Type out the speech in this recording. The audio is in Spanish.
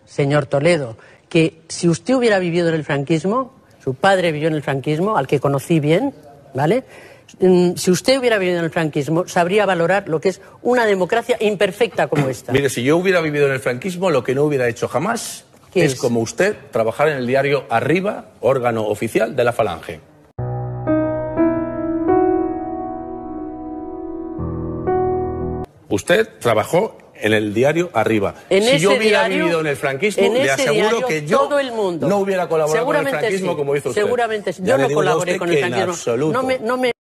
señor Toledo, que si usted hubiera vivido en el franquismo, su padre vivió en el franquismo, al que conocí bien, ¿vale? Si usted hubiera vivido en el franquismo, sabría valorar lo que es una democracia imperfecta como esta. Mire, si yo hubiera vivido en el franquismo, lo que no hubiera hecho jamás es como usted, trabajar en el diario Arriba, órgano oficial de la Falange. Usted trabajó en el diario Arriba. Si yo hubiera vivido en el franquismo, le aseguro que yo no hubiera colaborado con el franquismo como hizo usted. Seguramente, yo no colaboré con el franquismo. En absoluto. No me